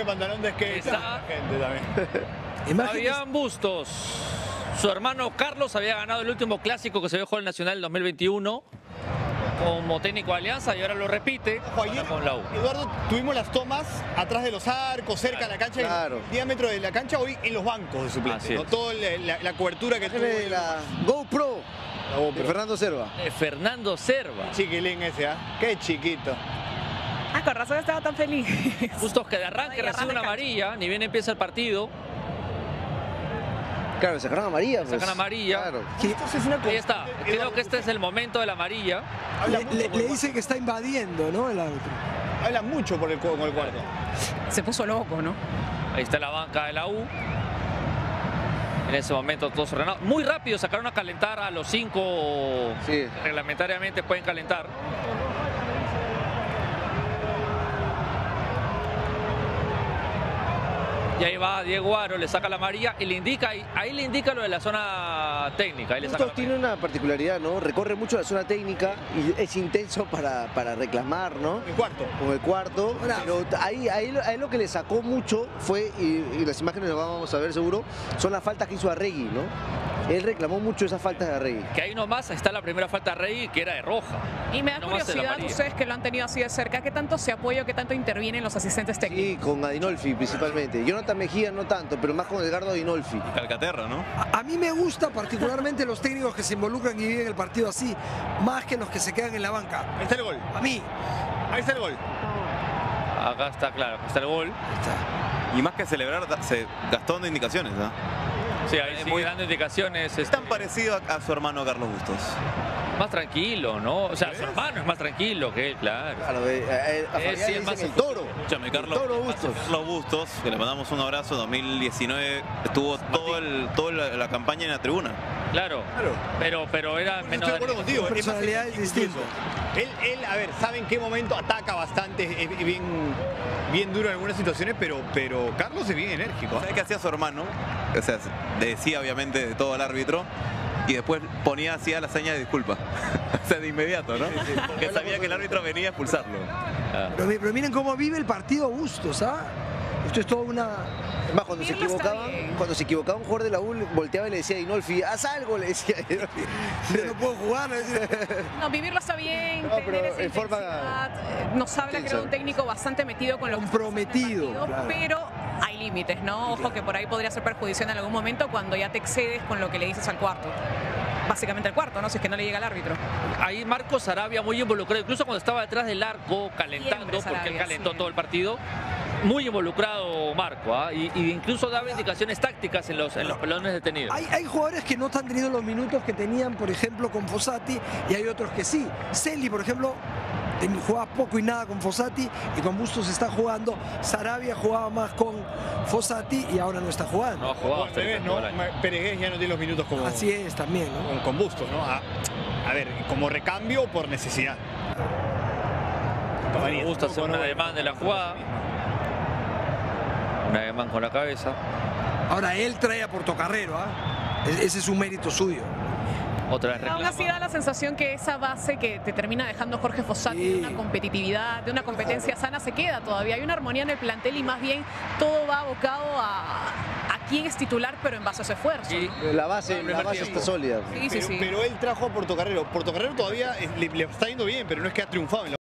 de pantalón de skate. Está Gente también. Fabián Bustos. Su hermano Carlos había ganado el último clásico que se dejó el Nacional en 2021 como técnico de Alianza y ahora lo repite Ayer, con la U. Eduardo, tuvimos las tomas atrás de los arcos, cerca de la cancha, Claro. el diámetro de la cancha, hoy en los bancos de suplentes, Así ¿no? es. Toda la cobertura que tuvo. De la GoPro La GoPro. de Fernando Serva. Fernando Serva. Chiquilín ese, ¿ah? Qué chiquito. Ah, con razón estaba tan feliz. Bustos que de arranque Ay, recibe arranca una cancha. amarilla, ni bien empieza el partido, Claro, sacaron amarilla. Pues. sacan amarilla. Claro. Esto es una Ahí está. constante, Creo Eduardo, que este es el momento de la amarilla. habla Le, mucho le- por el le dice que está invadiendo, ¿no? El árbitro. cuarto. Habla mucho por con el cuarto. Se puso loco, ¿no? Ahí está la banca de la U. En ese momento todos ordenados. Muy rápido sacaron a calentar a los 5. Sí. Reglamentariamente pueden calentar. Y ahí va Diego Aro, le saca la amarilla y le indica, ahí le indica lo de la zona técnica. Ahí le saca Bustos tiene una particularidad, ¿no? Recorre mucho la zona técnica y es intenso para reclamar, ¿no? El cuarto. Con el cuarto, pero ahí lo que le sacó mucho fue, y las imágenes las vamos a ver seguro, son las faltas que hizo Arregui, ¿no? Él reclamó mucho esas faltas de Arregui. Que ahí nomás está la primera falta de Rey, que era de roja. Y me da No más de la curiosidad, amarilla. ustedes que lo han tenido así de cerca, ¿qué tanto se apoya, qué tanto intervienen los asistentes técnicos? Sí, con Adinolfi principalmente. Jonathan Mejía no tanto, pero más con Edgardo Adinolfi. Calcaterra, ¿no? A mí me gusta particularmente los técnicos que se involucran y viven el partido así, más que los que se quedan en la banca. Ahí está el gol. A mí. Ahí está el gol. Acá está, claro, acá está el gol. Y más que celebrar, se gastó dando indicaciones, ¿no? Sí, ahí sigue muy- dando indicaciones. Es tan parecido a su hermano Carlos Bustos. Más tranquilo, ¿no? O sea, su hermano es más tranquilo que él, claro. Claro, a Fabián sí, le es más dicen el toro. Escúchame, Carlos. Toro Bustos. Carlos Bustos, que le mandamos un abrazo, 2019 estuvo toda la campaña en la tribuna. Claro, pero era menos... Estoy de acuerdo contigo. Su es más personalidad es distinta. Él, a ver, sabe en qué momento ataca bastante, es bien duro en algunas situaciones, pero Carlos es bien enérgico. ¿Sabes qué hacía su hermano? O sea, decía obviamente de todo al árbitro y después ponía así la seña de disculpa. O sea, de inmediato, ¿no? Porque sabía que el árbitro venía a expulsarlo. Pero miren cómo vive el partido Bustos, ¿ah? Esto es toda una... Es más, cuando se Pirlo está equivocaba, bien. un jugador de la U, volteaba y le decía a Adinolfi, haz algo, le decía a Adinolfi. Yo no puedo jugar, ¿no? No, vivirlo está bien, No, pero tener esa en forma intensidad. Nos habla, creo, de un técnico bastante metido con lo que está pasando en el Comprometido, partido, claro. pero hay límites, ¿no? Ojo que por ahí podría ser perjudicial en algún momento cuando ya te excedes con lo que le dices al cuarto. Básicamente al cuarto, ¿no? Si es que no le llega al árbitro. Ahí Marcos Sarabia muy involucrado, incluso cuando estaba detrás del arco calentando, Siempre porque él Sarabia, calentó sí. todo el partido. Muy involucrado Marco, ¿ah? Y incluso daba indicaciones tácticas en los pelones detenidos. Hay jugadores que no están teniendo los minutos que tenían, por ejemplo, con Fossati, y hay otros que sí. Celi, por ejemplo, jugaba poco y nada con Fossati, y con Bustos está jugando. Sarabia jugaba más con Fossati y ahora no está jugando. No ha jugado Al hasta el revés, todo ¿no? el año. Peregués ya no tiene los minutos como, Así es también, ¿no? con Bustos, ¿no? A ver, como recambio por necesidad. Me gusta hacer un ademán de la jugada. Un ademán con la cabeza. Ahora él trae a Portocarrero, ¿ah? Ese es un mérito suyo. Otra vez Aún así da la sensación que esa base que te termina dejando Jorge Fossati, Sí. de una competitividad, de una competencia sana, se queda todavía. Hay una armonía en el plantel y más bien todo va abocado a quién es titular, pero en base a su esfuerzo. Y- ¿no? La base está sólida. Sí, sí, sí. Pero él trajo a Portocarrero. Portocarrero todavía le está yendo bien, pero no es que ha triunfado en la